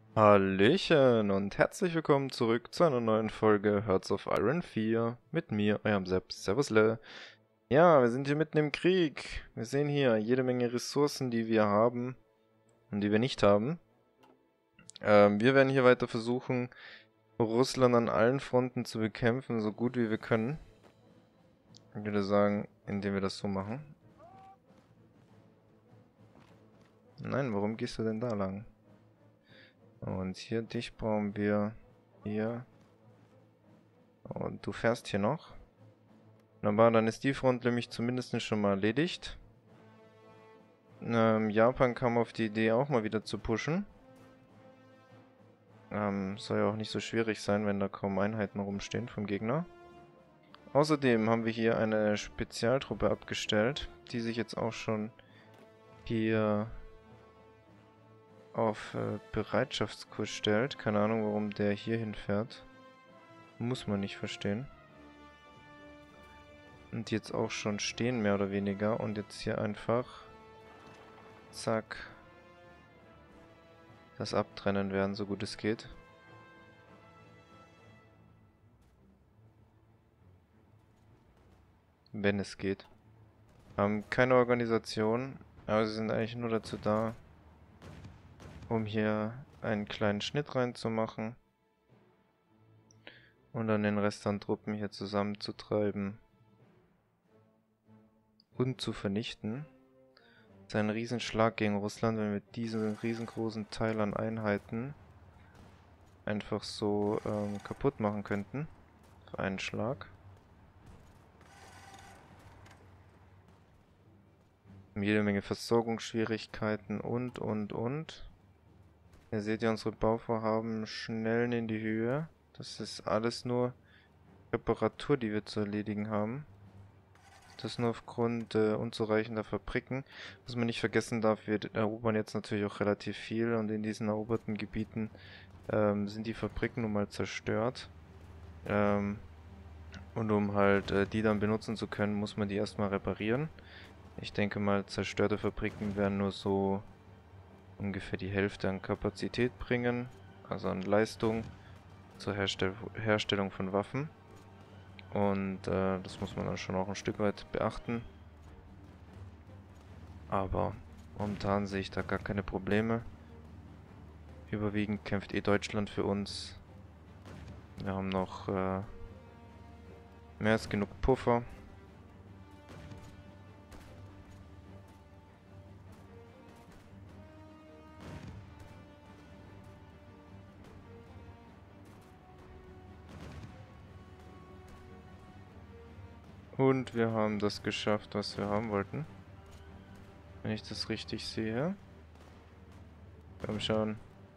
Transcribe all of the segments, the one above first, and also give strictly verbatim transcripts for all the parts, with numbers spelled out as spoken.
Hallöchen und herzlich willkommen zurück zu einer neuen Folge Hearts of Iron vier mit mir, eurem Sepp. Servusle. Ja, wir sind hier mitten im Krieg. Wir sehen hier jede Menge Ressourcen, die wir haben und die wir nicht haben. Ähm, wir werden hier weiter versuchen, Russland an allen Fronten zu bekämpfen, so gut wie wir können. Ich würde sagen, indem wir das so machen. Nein, warum gehst du denn da lang? Und hier, dich brauchen wir hier. Und du fährst hier noch. Wunderbar, dann ist die Front nämlich zumindest schon mal erledigt. Ähm, Japan kam auf die Idee, auch mal wieder zu pushen. Ähm, soll ja auch nicht so schwierig sein, wenn da kaum Einheiten rumstehen vom Gegner. Außerdem haben wir hier eine Spezialtruppe abgestellt, die sich jetzt auch schon hier auf äh, Bereitschaftskurs stellt. Keine Ahnung, warum der hier hinfährt. Muss man nicht verstehen. Und jetzt auch schon stehen, mehr oder weniger. Und jetzt hier einfach... Zack. Das abtrennen werden, so gut es geht. Wenn es geht. Haben keine Organisation, aber sie sind eigentlich nur dazu da, um hier einen kleinen Schnitt reinzumachen und dann den Rest an Truppen hier zusammenzutreiben und zu vernichten. Das ist ein Riesenschlag gegen Russland, wenn wir diesen riesengroßen Teil an Einheiten einfach so ähm, kaputt machen könnten. Für einen Schlag. Jede Menge Versorgungsschwierigkeiten und, und, und. Hier seht ihr unsere Bauvorhaben schnellen in die Höhe. Das ist alles nur Reparatur, die wir zu erledigen haben. Das nur aufgrund äh, unzureichender Fabriken. Was man nicht vergessen darf, wir erobern jetzt natürlich auch relativ viel und in diesen eroberten Gebieten ähm, sind die Fabriken nun mal zerstört. Ähm, und um halt äh, die dann benutzen zu können, muss man die erstmal reparieren. Ich denke mal, zerstörte Fabriken werden nur so ungefähr die Hälfte an Kapazität bringen, also an Leistung zur Herstell Herstellung von Waffen. Und äh, das muss man dann schon auch ein Stück weit beachten. Aber momentan sehe ich da gar keine Probleme. Überwiegend kämpft eh Deutschland für uns. Wir haben noch äh, mehr als genug Puffer. Und wir haben das geschafft, was wir haben wollten. Wenn ich das richtig sehe. Komm schon.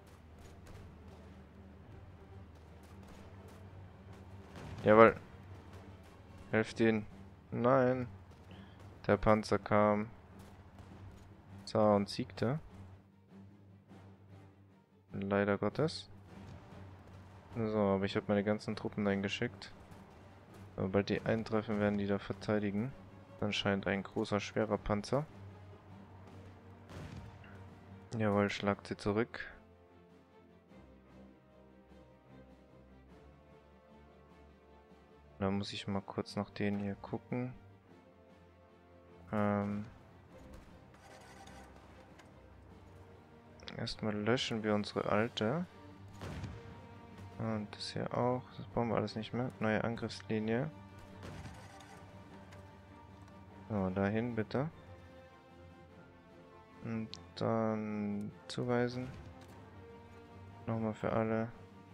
Jawohl. Helft ihn. Nein. Der Panzer kam. Sah und siegte. Leider Gottes. So, aber ich habe meine ganzen Truppen eingeschickt. Sobald die eintreffen, werden die da verteidigen. Anscheinend ein großer, schwerer Panzer. Jawohl, schlagt sie zurück. Da muss ich mal kurz nach denen hier gucken. Ähm Erstmal löschen wir unsere alte. Und das hier auch. Das brauchen wir alles nicht mehr. Neue Angriffslinie. So, dahin bitte. Und dann zuweisen. Nochmal für alle.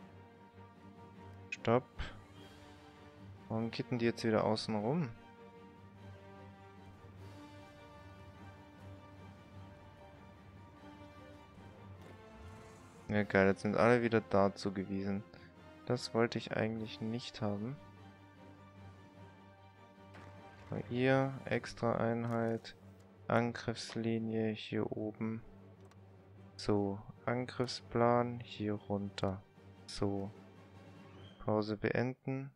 Stopp. Warum kitten die jetzt wieder außen rum? Ja geil, jetzt sind alle wieder da zugewiesen. Das wollte ich eigentlich nicht haben. Aber ihr, extra Einheit, Angriffslinie hier oben. So, Angriffsplan hier runter. So, Pause beenden.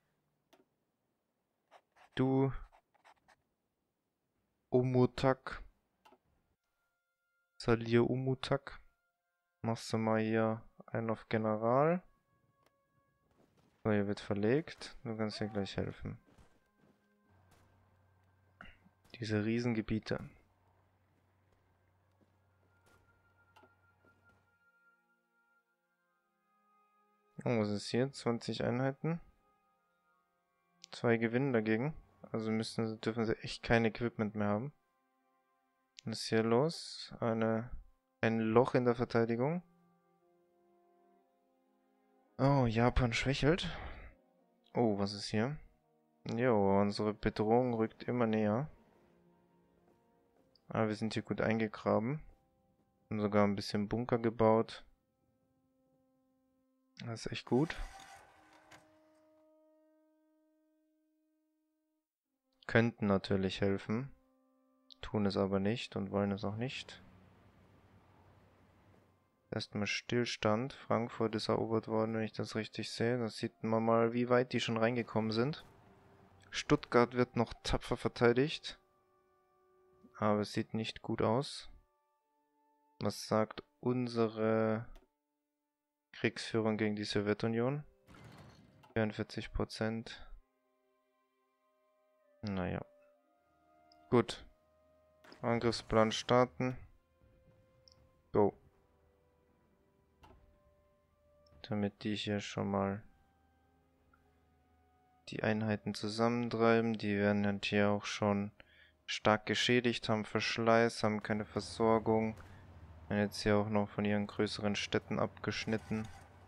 Du, Umutak, Salir Umutak, machst du mal hier einen auf General. So, hier wird verlegt. Du kannst hier gleich helfen. Diese Riesengebiete. Oh, was ist hier? zwanzig Einheiten. Zwei gewinnen dagegen. Also müssen, dürfen sie echt kein Equipment mehr haben. Was ist hier los? Eine, ein Loch in der Verteidigung. Oh, Japan schwächelt. Oh, was ist hier? Jo, unsere Bedrohung rückt immer näher. Aber wir sind hier gut eingegraben. Haben sogar ein bisschen Bunker gebaut. Das ist echt gut. Könnten natürlich helfen. Tun es aber nicht und wollen es auch nicht. Erstmal Stillstand. Frankfurt ist erobert worden, wenn ich das richtig sehe. Da sieht man mal, wie weit die schon reingekommen sind. Stuttgart wird noch tapfer verteidigt. Aber es sieht nicht gut aus. Was sagt unsere Kriegsführung gegen die Sowjetunion? vierundvierzig Prozent. Naja. Gut. Angriffsplan starten. Go. Damit die hier schon mal die Einheiten zusammentreiben. Die werden halt hier auch schon stark geschädigt, haben Verschleiß, haben keine Versorgung. Werden jetzt hier auch noch von ihren größeren Städten abgeschnitten.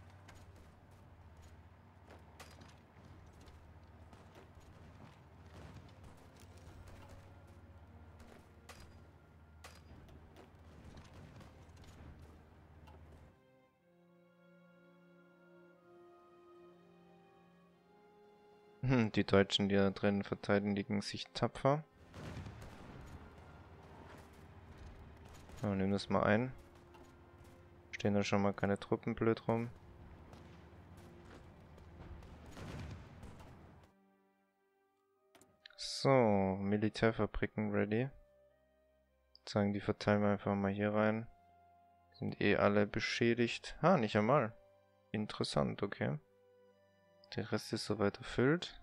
Die Deutschen, die da drin verteidigen sich tapfer. So, nehmen das mal ein. Stehen da schon mal keine Truppen blöd rum. So, Militärfabriken ready. Sagen, die verteilen wir einfach mal hier rein. Sind eh alle beschädigt. Ha, nicht einmal. Interessant, okay. Der Rest ist soweit erfüllt.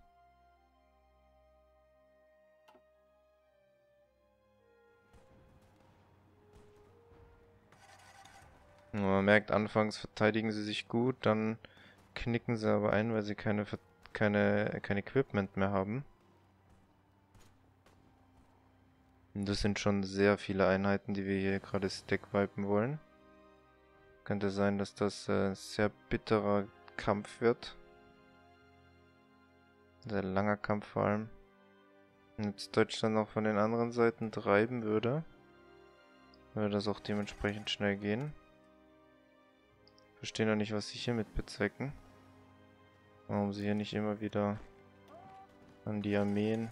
Und man merkt, anfangs verteidigen sie sich gut, dann knicken sie aber ein, weil sie keine, keine, kein Equipment mehr haben. Und das sind schon sehr viele Einheiten, die wir hier gerade stackwipen wollen. Könnte sein, dass das ein äh, sehr bitterer Kampf wird. Sehr langer Kampf vor allem. Und jetzt Deutschland noch von den anderen Seiten treiben würde, würde das auch dementsprechend schnell gehen. Verstehe noch nicht, was sie hiermit bezwecken. Warum sie hier nicht immer wieder an die Armeen,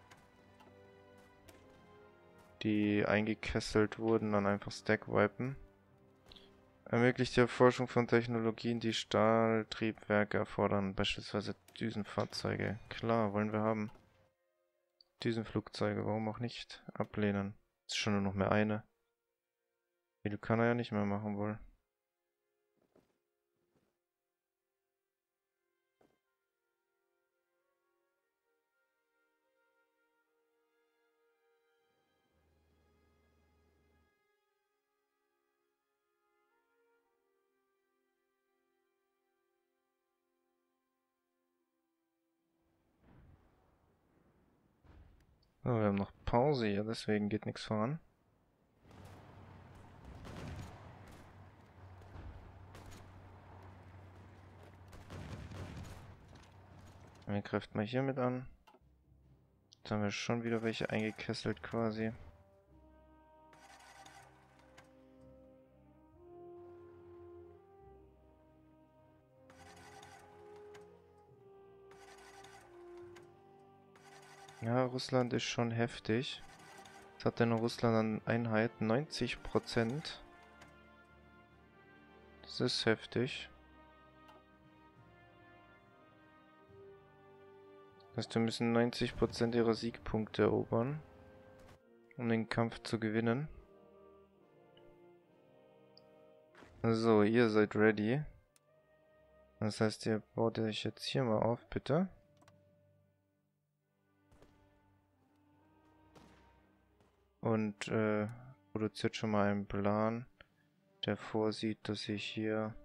die eingekesselt wurden, dann einfach stackwipen. Ermöglicht die Erforschung von Technologien, die Stahltriebwerke erfordern, beispielsweise Düsenfahrzeuge. Klar, wollen wir haben. Düsenflugzeuge, warum auch nicht? Ablehnen. Ist schon nur noch mehr eine. Viel kann er ja nicht mehr machen wohl. Oh, wir haben noch Pause hier, deswegen geht nichts voran. Wir greift mal hier mit an. Jetzt haben wir schon wieder welche eingekesselt quasi. Ja, Russland ist schon heftig. Was hat denn Russland an Einheiten? neunzig Prozent. Das ist heftig. Das heißt, wir müssen neunzig Prozent ihrer Siegpunkte erobern, um den Kampf zu gewinnen. So, ihr seid ready. Das heißt, ihr baut euch jetzt hier mal auf, bitte. Und äh, produziert schon mal einen Plan, der vorsieht, dass ihr hier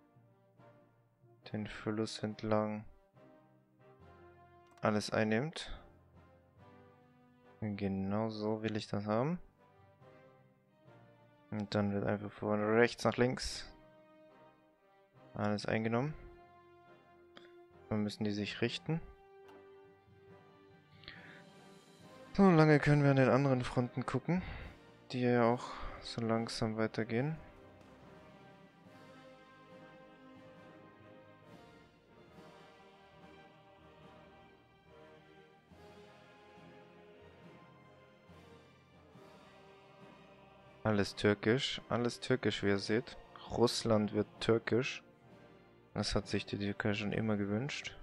den Fluss entlang alles einnimmt. Genau so will ich das haben. Und dann wird einfach von rechts nach links alles eingenommen. Dann müssen die sich richten. So lange können wir an den anderen Fronten gucken, die ja auch so langsam weitergehen. Alles türkisch, alles türkisch, wie ihr seht. Russland wird türkisch. Das hat sich die Türkei schon immer gewünscht.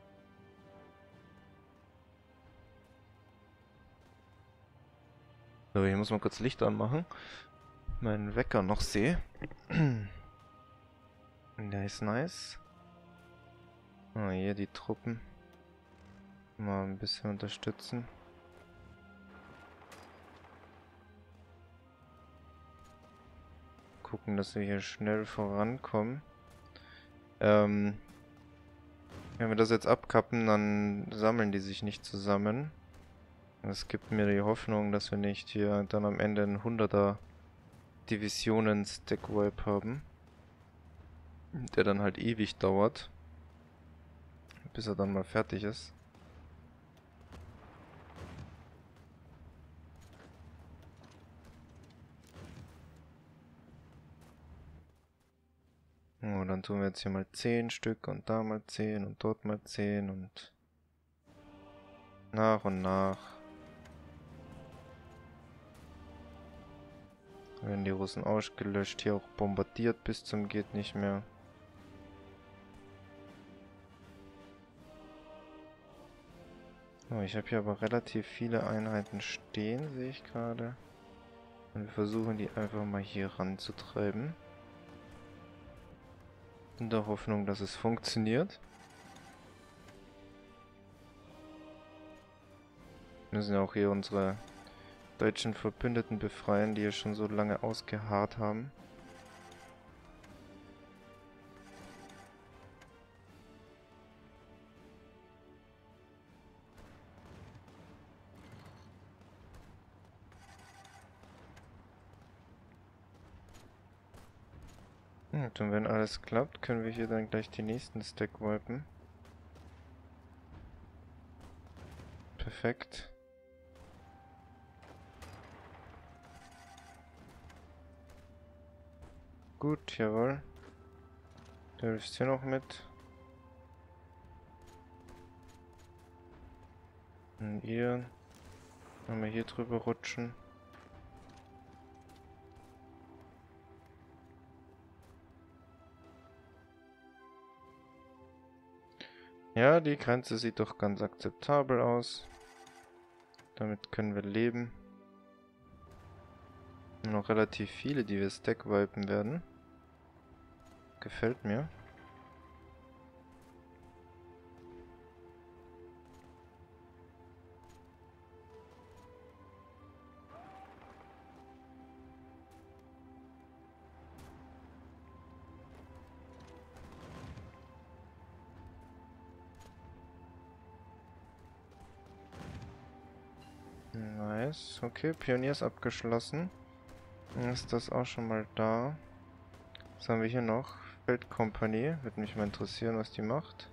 So, ich muss mal kurz Licht anmachen. Meinen Wecker noch sehe. Der ist nice. Ah, hier die Truppen. Mal ein bisschen unterstützen. Gucken, dass wir hier schnell vorankommen. Ähm, wenn wir das jetzt abkappen, dann sammeln die sich nicht zusammen. Das gibt mir die Hoffnung, dass wir nicht hier dann am Ende ein hunderter Divisionen Stack-Wipe haben. Der dann halt ewig dauert. Bis er dann mal fertig ist. Oh, dann tun wir jetzt hier mal zehn Stück und da mal zehn und dort mal zehn und nach und nach werden die Russen ausgelöscht, hier auch bombardiert bis zum geht nicht mehr. Oh, ich habe hier aber relativ viele Einheiten stehen, sehe ich gerade. Und wir versuchen die einfach mal hier ranzutreiben. In der Hoffnung, dass es funktioniert. Wir müssen ja auch hier unsere deutschen Verbündeten befreien, die ja schon so lange ausgeharrt haben. Und wenn alles klappt, können wir hier dann gleich die nächsten Stack wipen. Perfekt. Gut, jawohl. Du hilfst hier noch mit. Und ihr. Wenn wir hier drüber rutschen. Ja, die Grenze sieht doch ganz akzeptabel aus. Damit können wir leben. Noch relativ viele, die wir stack wipen werden. Gefällt mir. Nice. Okay, Pionier ist abgeschlossen. Dann ist das auch schon mal da. Was haben wir hier noch? Feldkompanie. Würde mich mal interessieren, was die macht.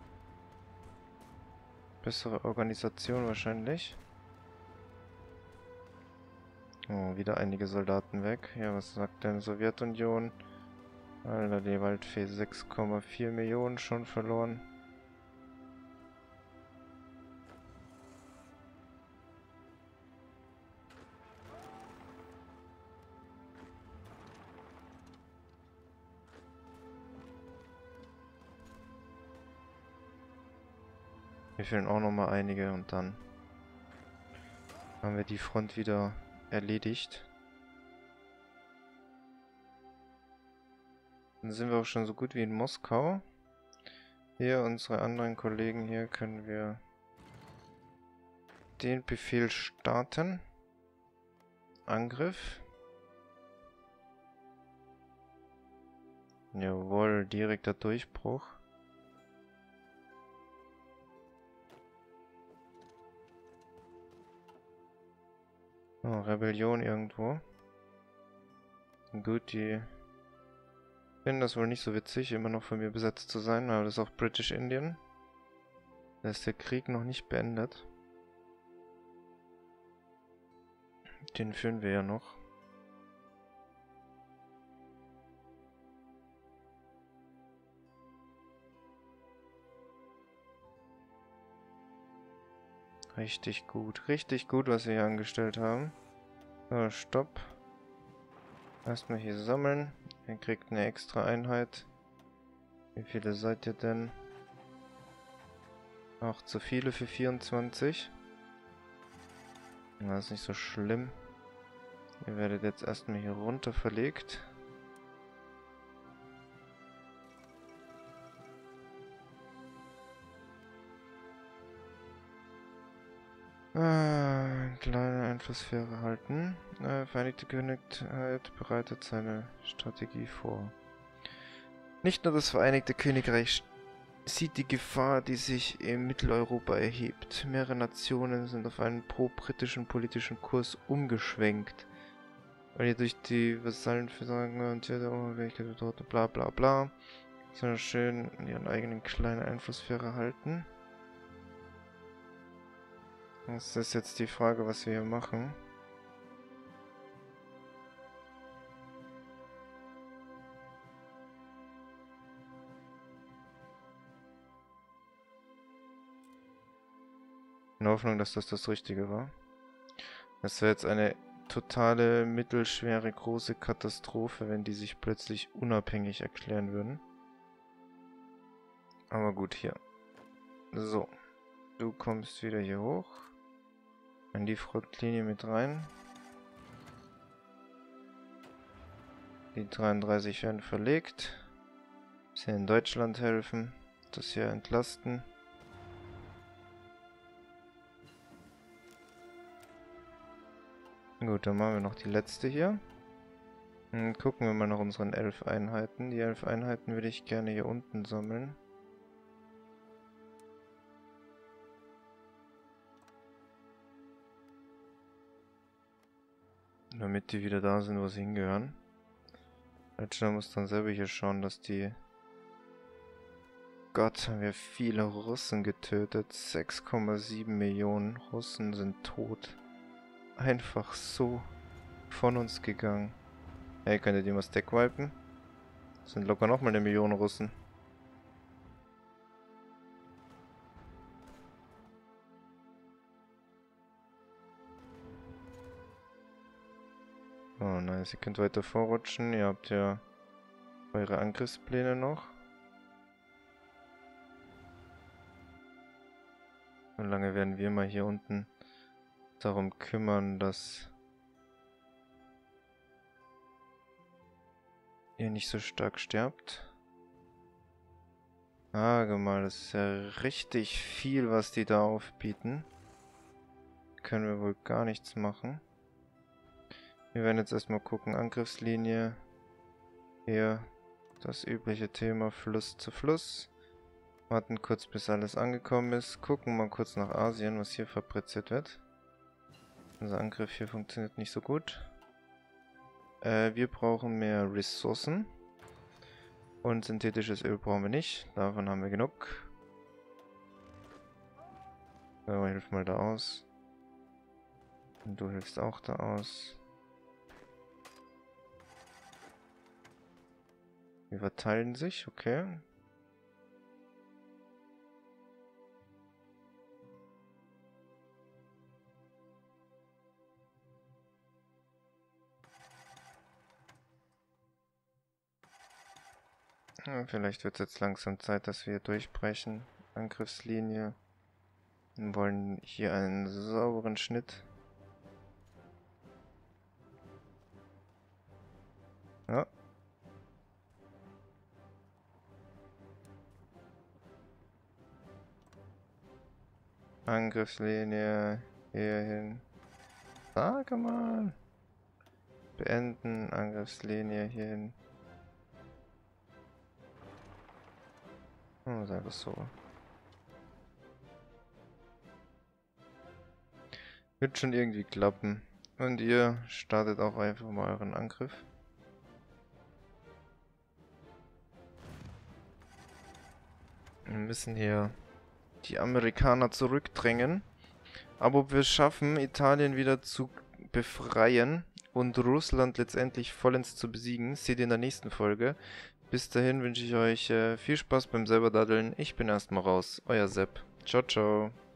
Bessere Organisation wahrscheinlich. Oh, wieder einige Soldaten weg. Ja, was sagt denn Sowjetunion? Alter, die Waldfee sechs Komma vier Millionen schon verloren. Mir fehlen auch noch mal einige und dann haben wir die Front wieder erledigt. Dann sind wir auch schon so gut wie in Moskau. Hier, unsere anderen Kollegen hier, können wir den Befehl starten. Angriff. Jawohl, direkter Durchbruch. Oh, Rebellion irgendwo. Gut, die finden das wohl nicht so witzig, immer noch von mir besetzt zu sein, aber das ist auch British Indian. Da ist der Krieg noch nicht beendet. Den führen wir ja noch. Richtig gut, richtig gut, was wir hier angestellt haben. So, stopp. Erstmal hier sammeln. Ihr kriegt eine extra Einheit. Wie viele seid ihr denn? Ach, zu viele für vierundzwanzig. Das ist nicht so schlimm. Ihr werdet jetzt erstmal hier runter verlegt. Ah, kleine Einflusssphäre halten. Äh, Vereinigte Königreich bereitet seine Strategie vor. Nicht nur das Vereinigte Königreich sieht die Gefahr, die sich in Mitteleuropa erhebt. Mehrere Nationen sind auf einen pro-britischen politischen Kurs umgeschwenkt. Weil ihr durch die Vasallenversagen und ja, der Unabhängigkeit bedeutet, bla bla bla. Sondern schön in ihren eigenen kleinen Einflusssphäre halten. Das ist jetzt die Frage, was wir hier machen. In Hoffnung, dass das das Richtige war. Das wäre jetzt eine totale, mittelschwere, große Katastrophe, wenn die sich plötzlich unabhängig erklären würden. Aber gut, hier. So. Du kommst wieder hier hoch. In die Frontlinie mit rein. Die dreiunddreißig werden verlegt. Bisschen in Deutschland helfen. Das hier entlasten. Gut, dann machen wir noch die letzte hier. Dann gucken wir mal nach unseren elf Einheiten. Die elf Einheiten würde ich gerne hier unten sammeln. Damit die wieder da sind, wo sie hingehören. Deutschland muss dann selber hier schauen, dass die... Gott, haben wir viele Russen getötet. sechs Komma sieben Millionen Russen sind tot. Einfach so von uns gegangen. Hey, könnt ihr die mal stackwipen? Das sind locker nochmal eine Million Russen. Oh nice, ihr könnt weiter vorrutschen. Ihr habt ja eure Angriffspläne noch. Solange werden wir mal hier unten darum kümmern, dass ihr nicht so stark sterbt. Sage mal, das ist ja richtig viel, was die da aufbieten. Können wir wohl gar nichts machen. Wir werden jetzt erstmal gucken, Angriffslinie. Hier das übliche Thema Fluss zu Fluss. Warten kurz, bis alles angekommen ist. Gucken mal kurz nach Asien, was hier fabriziert wird. Unser Angriff hier funktioniert nicht so gut. Äh, wir brauchen mehr Ressourcen. Und synthetisches Öl brauchen wir nicht. Davon haben wir genug. So, hilf mal da aus. Und du hilfst auch da aus. Wir verteilen sich, okay. Ja, vielleicht wird es jetzt langsam Zeit, dass wir durchbrechen. Angriffslinie. Wir wollen hier einen sauberen Schnitt. Ja. Angriffslinie hierhin. Sage mal. Beenden, Angriffslinie hierhin. Hm, sag es so. Wird schon irgendwie klappen. Und ihr startet auch einfach mal euren Angriff. Wir müssen hier die Amerikaner zurückdrängen. Aber ob wir es schaffen, Italien wieder zu befreien und Russland letztendlich vollends zu besiegen, seht ihr in der nächsten Folge. Bis dahin wünsche ich euch äh, viel Spaß beim selber Daddeln. Ich bin erstmal raus. Euer Sepp. Ciao, ciao.